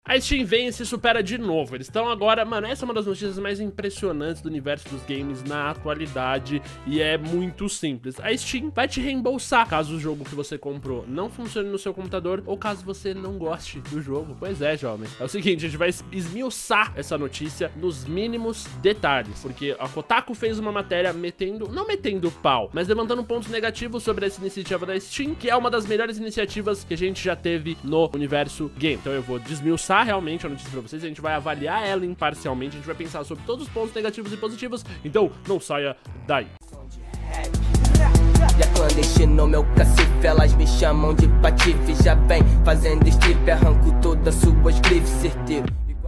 A Steam vem e se supera de novo. Eles estão agora... Mano, essa é uma das notícias mais impressionantes do universo dos games na atualidade. E é muito simples. A Steam vai te reembolsar caso o jogo que você comprou não funcione no seu computador ou caso você não goste do jogo. Pois é, jovem. É o seguinte, a gente vai esmiuçar essa notícia nos mínimos detalhes. Porque a Kotaku fez uma matéria não metendo pau, mas levantando pontos negativos sobre essa iniciativa da Steam, que é uma das melhores iniciativas que a gente já teve no universo game. Então eu vou desmiuçar realmente a notícia pra vocês, a gente vai avaliar ela imparcialmente, a gente vai pensar sobre todos os pontos negativos e positivos, então não saia daí. E a clandestino, meu cacife, elas me chamam de patife. Já vem fazendo strip, arranco todas suas grifes, certeiro.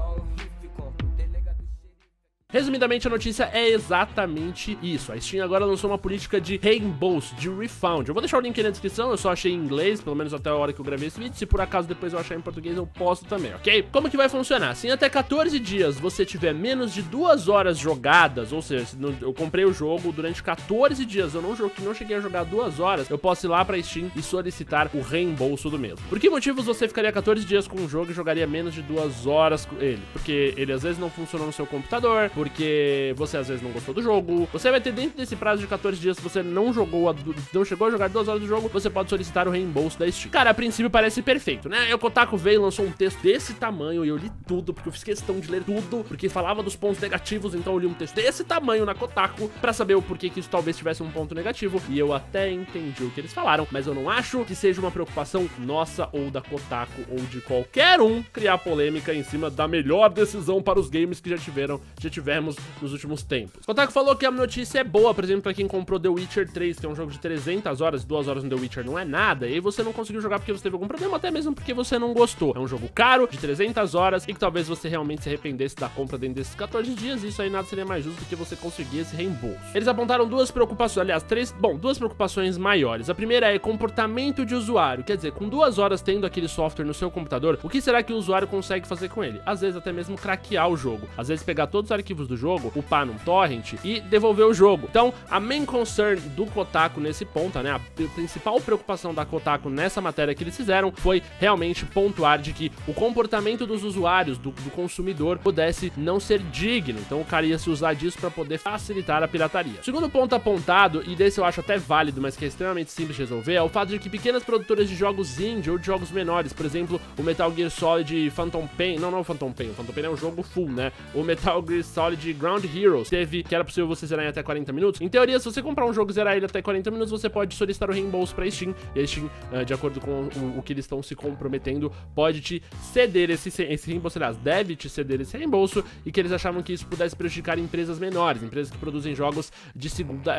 Resumidamente, a notícia é exatamente isso. A Steam agora lançou uma política de reembolso, de refund. Eu vou deixar o link aí na descrição, eu só achei em inglês, pelo menos até a hora que eu gravei esse vídeo. Se por acaso depois eu achar em português, eu posto também, ok? Como que vai funcionar? Se em até 14 dias você tiver menos de 2 horas jogadas, ou seja, se eu comprei o jogo durante 14 dias, eu não cheguei a jogar 2 horas, eu posso ir lá pra Steam e solicitar o reembolso do mesmo. Por que motivos você ficaria 14 dias com o jogo e jogaria menos de 2 horas com ele? Porque ele às vezes não funcionou no seu computador, porque você às vezes não gostou do jogo. Você vai ter dentro desse prazo de 14 dias, se você não chegou a jogar 2 horas do jogo, você pode solicitar o reembolso da Steam. Cara, a princípio parece perfeito, né? O Kotaku veio e lançou um texto desse tamanho e eu li tudo, porque eu fiz questão de ler tudo, porque falava dos pontos negativos, então eu li um texto desse tamanho na Kotaku pra saber o porquê que isso talvez tivesse um ponto negativo, e eu até entendi o que eles falaram, mas eu não acho que seja uma preocupação nossa ou da Kotaku ou de qualquer um criar polêmica em cima da melhor decisão para os games que já tivemos nos últimos tempos. Kotaku falou que a notícia é boa, por exemplo, pra quem comprou The Witcher 3, que é um jogo de 300 horas, 2 horas no The Witcher não é nada, e aí você não conseguiu jogar porque você teve algum problema, até mesmo porque você não gostou. É um jogo caro, de 300 horas, e que talvez você realmente se arrependesse da compra dentro desses 14 dias, e isso aí nada seria mais justo do que você conseguir esse reembolso. Eles apontaram duas preocupações, aliás, duas preocupações maiores. A primeira é comportamento de usuário, quer dizer, com 2 horas tendo aquele software no seu computador, o que será que o usuário consegue fazer com ele? Às vezes até mesmo craquear o jogo, às vezes pegar todos os arquivos do jogo, upar num torrent e devolver o jogo. Então, a main concern do Kotaku nesse ponto, né, a principal preocupação da Kotaku nessa matéria que eles fizeram foi realmente pontuar de que o comportamento dos usuários, do consumidor, pudesse não ser digno. Então, o cara ia se usar disso para poder facilitar a pirataria. O segundo ponto apontado, e desse eu acho até válido, mas que é extremamente simples de resolver, é o fato de que pequenas produtoras de jogos indie ou de jogos menores, por exemplo, o Metal Gear Solid Phantom Pain, não o Phantom Pain é um jogo full, né? O Metal Gear Solid Ground Heroes que era possível você zerar em até 40 minutos. Em teoria, se você comprar um jogo e zerar ele até 40 minutos, você pode solicitar o reembolso pra Steam, e a Steam, de acordo com o que eles estão se comprometendo, pode te ceder esse reembolso, aliás, deve te ceder esse reembolso, e que eles achavam que isso pudesse prejudicar empresas menores, empresas que produzem jogos de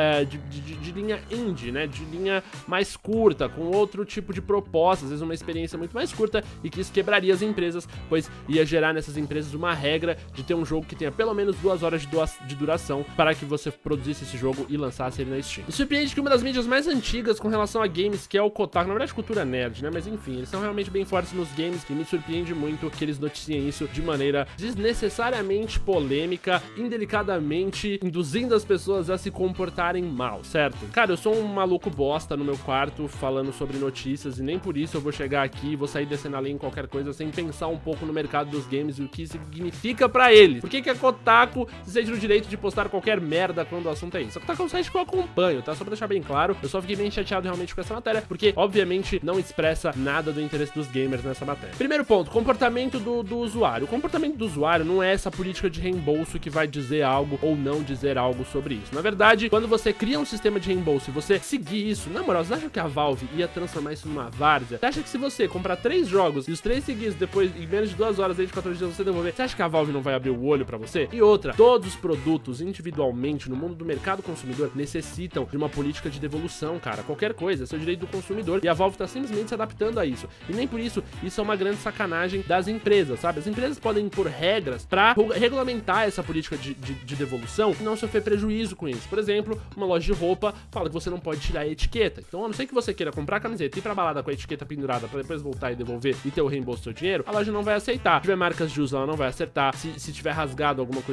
linha indie, né, de linha mais curta, com outro tipo de proposta, às vezes uma experiência muito mais curta, e que isso quebraria as empresas, pois ia gerar nessas empresas uma regra de ter um jogo que tenha pelo menos 2 horas de duração para que você produzisse esse jogo e lançasse ele na Steam. Me surpreende que uma das mídias mais antigas com relação a games, que é o Kotaku, na verdade cultura nerd, né, mas enfim, eles são realmente bem fortes nos games, e me surpreende muito que eles noticiem isso de maneira desnecessariamente polêmica, indelicadamente induzindo as pessoas a se comportarem mal, certo? Cara, eu sou um maluco bosta no meu quarto falando sobre notícias, e nem por isso eu vou chegar aqui e vou sair descendo a linha em qualquer coisa sem pensar um pouco no mercado dos games e o que significa pra eles. Por que que a Kotaku se sente no direito de postar qualquer merda quando o assunto é isso? A Kotaku é um site que eu acompanho, tá? Só pra deixar bem claro, eu só fiquei bem chateado realmente com essa matéria, porque obviamente não expressa nada do interesse dos gamers nessa matéria. Primeiro ponto, comportamento do usuário. O comportamento do usuário não é essa política de reembolso que vai dizer algo ou não dizer algo sobre isso. Na verdade, quando você cria um sistema de reembolso e você seguir isso, na moral, você acha que a Valve ia transformar isso numa várzea? Você acha que se você comprar 3 jogos e os 3 seguidos depois, em menos de 2 horas, desde 14 dias você devolver, você acha que a Valve não vai abrir o olho pra você? E outra, todos os produtos individualmente no mundo do mercado consumidor necessitam de uma política de devolução, cara. Qualquer coisa, é seu direito do consumidor, e a Valve tá simplesmente se adaptando a isso. E nem por isso, isso é uma grande sacanagem das empresas, sabe? As empresas podem impor regras pra regulamentar essa política de devolução e não sofrer prejuízo com isso. Por exemplo, uma loja de roupa fala que você não pode tirar a etiqueta. Então, a não ser que você queira comprar a camiseta e ir pra balada com a etiqueta pendurada pra depois voltar e devolver e ter o reembolso do seu dinheiro, a loja não vai aceitar. Se tiver marcas de uso, ela não vai acertar. Se tiver rasgado alguma coisa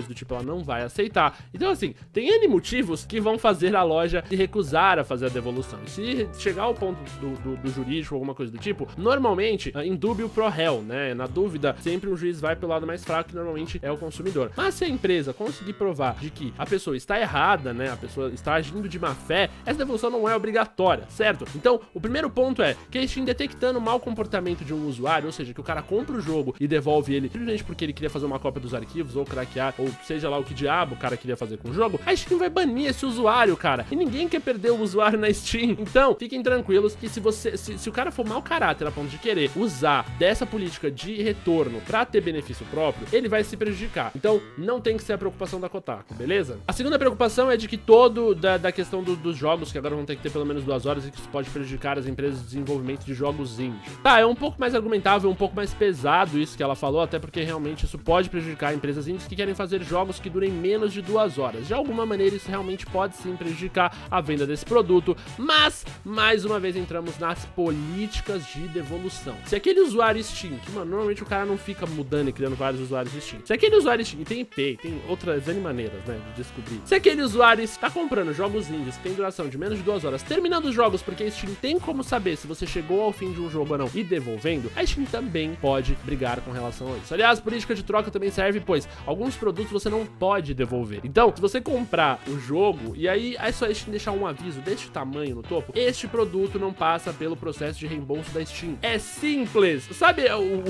coisa do tipo, ela não vai aceitar. Então assim, tem N motivos que vão fazer a loja se recusar a fazer a devolução. E se chegar ao ponto do jurídico ou alguma coisa do tipo, normalmente, em dúbio pro réu, né? Na dúvida, sempre um juiz vai pelo lado mais fraco, que normalmente é o consumidor. Mas se a empresa conseguir provar de que a pessoa está errada, né? A pessoa está agindo de má fé, essa devolução não é obrigatória, certo? Então, o primeiro ponto é que a Steam detectando o mau comportamento de um usuário, ou seja, que o cara compra o jogo e devolve ele simplesmente porque ele queria fazer uma cópia dos arquivos, ou craquear, ou seja lá o que diabo o cara queria fazer com o jogo, a Steam vai banir esse usuário, cara. E ninguém quer perder o usuário na Steam. Então, fiquem tranquilos que se o cara for mau caráter a ponto de querer usar dessa política de retorno pra ter benefício próprio, ele vai se prejudicar. Então, não tem que ser a preocupação da Kotaku, beleza? A segunda preocupação é de que da questão dos jogos, que agora vão ter que ter pelo menos 2 horas, e que isso pode prejudicar as empresas de desenvolvimento de jogos indie. Tá, é um pouco mais argumentável, um pouco mais pesado isso que ela falou, até porque realmente isso pode prejudicar empresas indies que querem fazer jogos que durem menos de 2 horas. De alguma maneira, isso realmente pode sim prejudicar a venda desse produto, mas, mais uma vez, entramos nas políticas de devolução. Se aquele usuário Steam, que, mano, normalmente o cara não fica mudando e criando vários usuários Steam. Se aquele usuário Steam, e tem IP, tem outras maneiras, né, de descobrir. Se aquele usuário está comprando jogos indies que tem duração de menos de 2 horas, terminando os jogos, porque a Steam tem como saber se você chegou ao fim de um jogo ou não, e devolvendo, a Steam também pode brigar com relação a isso. Aliás, política de troca também serve, pois alguns produtos você não pode devolver. Então, se você comprar o jogo, e aí é só a Steam deixar um aviso deste tamanho no topo, este produto não passa pelo processo de reembolso da Steam. É simples! Sabe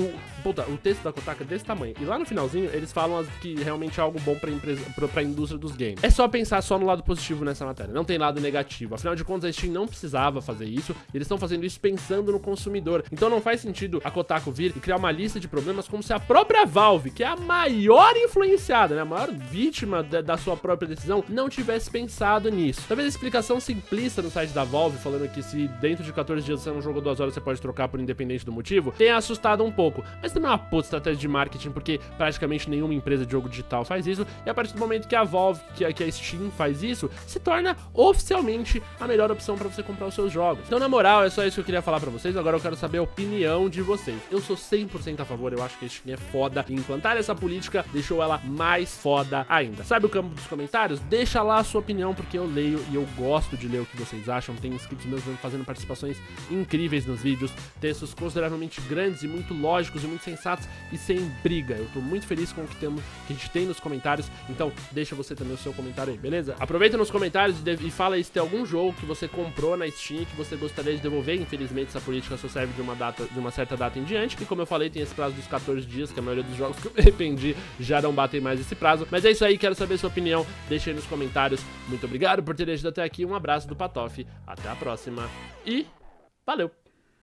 o texto da Kotaku é desse tamanho, e lá no finalzinho eles falam que realmente é algo bom pra indústria dos games. É só pensar só no lado positivo nessa matéria, não tem lado negativo. Afinal de contas, a Steam não precisava fazer isso, eles estão fazendo isso pensando no consumidor. Então não faz sentido a Kotaku vir e criar uma lista de problemas como se a própria Valve, que é a maior influenciada, né, a maior vítima da sua própria decisão, não tivesse pensado nisso. Talvez a explicação simplista no site da Valve, falando que se dentro de 14 dias você não jogou 2 horas, você pode trocar por independente do motivo, tenha assustado um pouco. Mas também é uma puta estratégia de marketing, porque praticamente nenhuma empresa de jogo digital faz isso, e a partir do momento que a Valve, que a Steam faz isso, se torna oficialmente a melhor opção pra você comprar os seus jogos. Então, na moral, é só isso que eu queria falar pra vocês. Agora eu quero saber a opinião de vocês. Eu sou 100% a favor, eu acho que a Steam é foda, e implantar essa política deixou ela mais foda ainda. Sabe o campo dos comentários? Deixa lá a sua opinião, porque eu leio e eu gosto de ler o que vocês acham. Tem inscritos meus fazendo participações incríveis nos vídeos, textos consideravelmente grandes e muito lógicos e muito sensatos e sem briga. Eu tô muito feliz com o que a gente tem nos comentários, então deixa você também o seu comentário aí, beleza? Aproveita nos comentários e fala aí se tem algum jogo que você comprou na Steam que você gostaria de devolver. Infelizmente essa política só serve de uma certa data em diante, e como eu falei, tem esse prazo dos 14 dias, que a maioria dos jogos que eu me arrependi já não batem mais esse prazo. Mas é isso aí, quero saber sua opinião, deixa aí nos comentários. Muito obrigado por ter assistido até aqui, um abraço do Patof, até a próxima e valeu!